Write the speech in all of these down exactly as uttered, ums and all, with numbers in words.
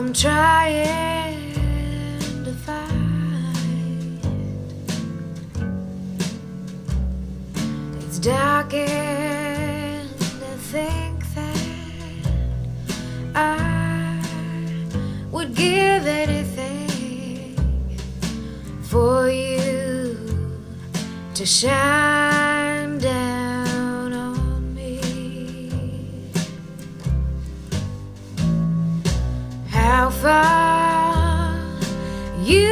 I'm trying to find. It's darkened to think that I would give anything for you to shine down on me. How far you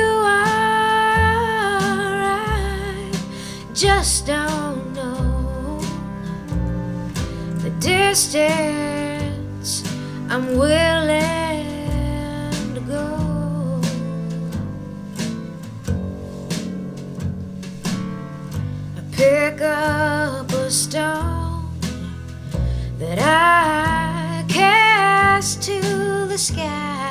are, I just don't know. The distance I'm willing to go. I pick up a stone that I cast to the sky,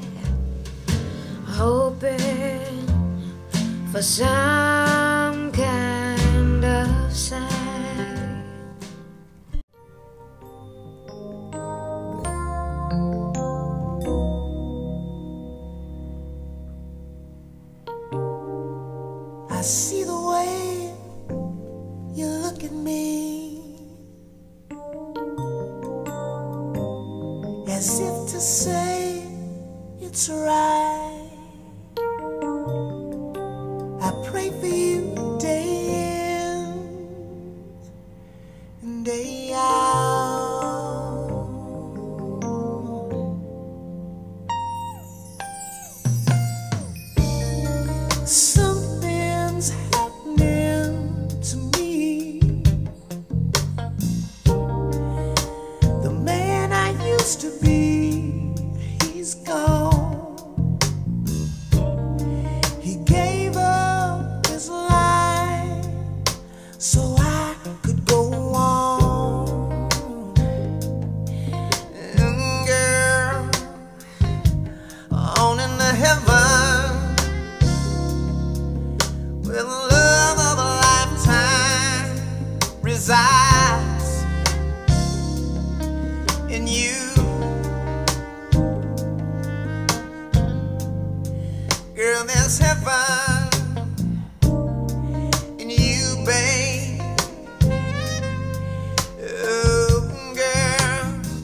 hoping for some kind of sign. I see the way you look at me, as if to say it's right. I pray for you day in and day out. Something's happening to me. The man I used to be, he's gone. He gave up his life so I could go on. And girl, on into heaven, where the love of a lifetime resides in you. Girl, there's heaven in you, babe. Oh, girl.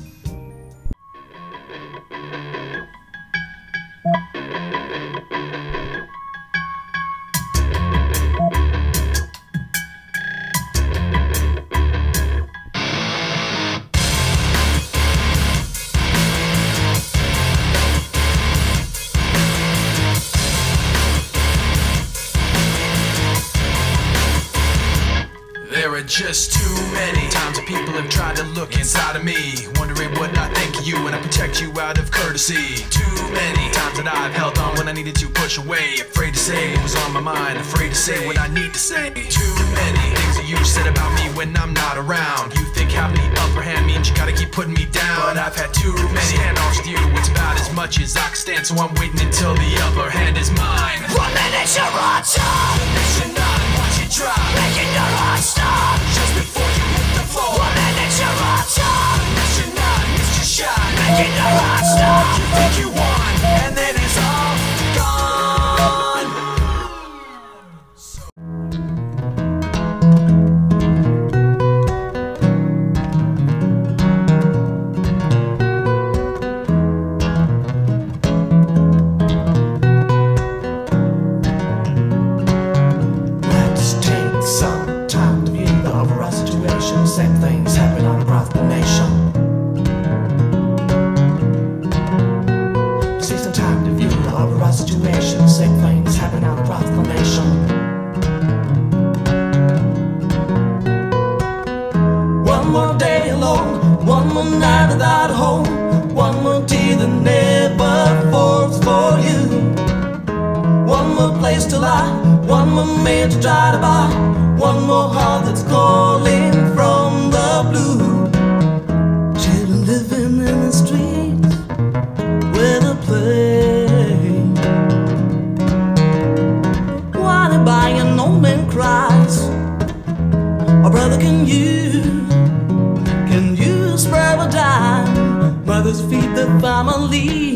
There are just too many times that people have tried to look inside of me, wondering what I think of you and I protect you out of courtesy. Too many times that I've held on when I needed to push away, afraid to say what was on my mind, afraid to say what I need to say. Too many things that you said about me when I'm not around. You think having the upper hand means you gotta keep putting me down, but I've had too many handoffs with you. It's about as much as I can stand, so I'm waiting until the upper hand is mine. One minute you're on top, The next you're not, watch it drop, making your heart stop. just before you hit the floor. One minute you're on top, The next you're not, missed your shot, making your heart stop. you think you won, and then it's all gone. Let's take some time to view the overall situation. Same things happen all across the nation. See some time to view the overall situation. Same things happen all across the nation. One more day alone, one more night without a home, one more tea that never falls for you. One more place to lie, one more man to try to buy, one more heart that's calling from the blue. Children living in the streets where they play, while they're buying no man cries. Oh brother, can you, can you spare a dime? Mothers feed their family,